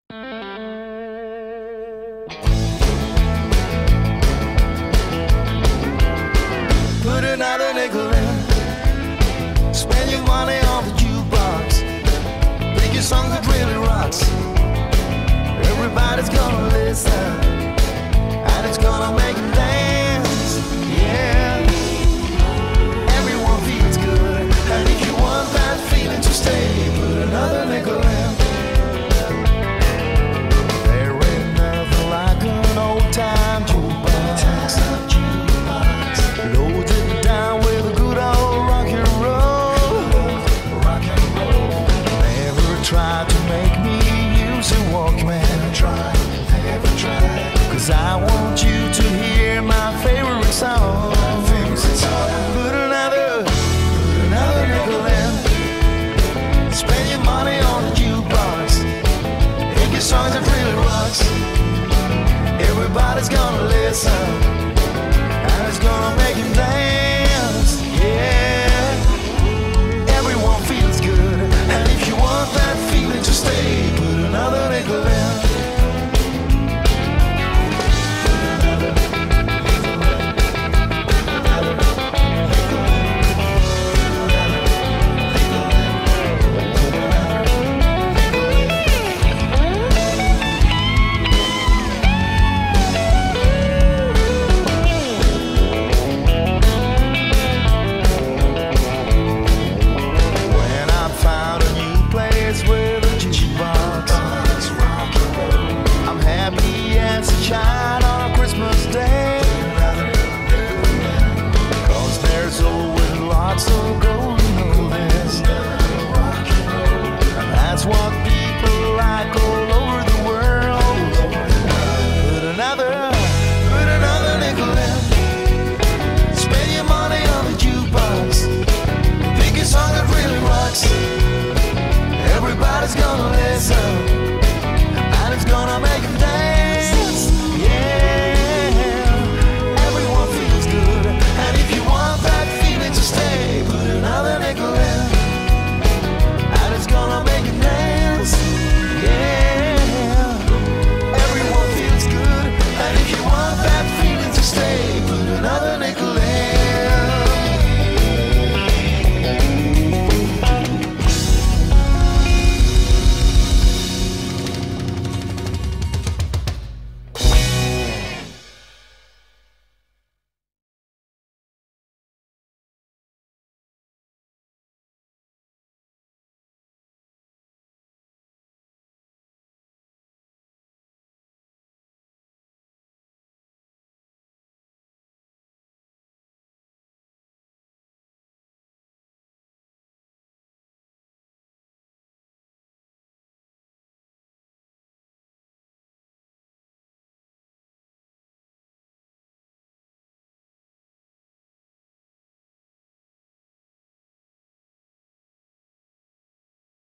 Put another nickel in. Spend your money on the jukebox. Pick your song that really rocks. Everybody's gonna listen, and it's gonna make them dance. Yeah, everyone feels good, and if you want that feeling to stay, put another nickel in. There ain't nothing like an old time jukebox. Load it down with a good old rock and roll. Never try to make me use a Walkman. Never try. 'Cause I want you to hear my favorite song. Put another nickel in. Spend your money on the jukebox. Pick your songs that really rocks. Everybody's gonna listen, and it's gonna make you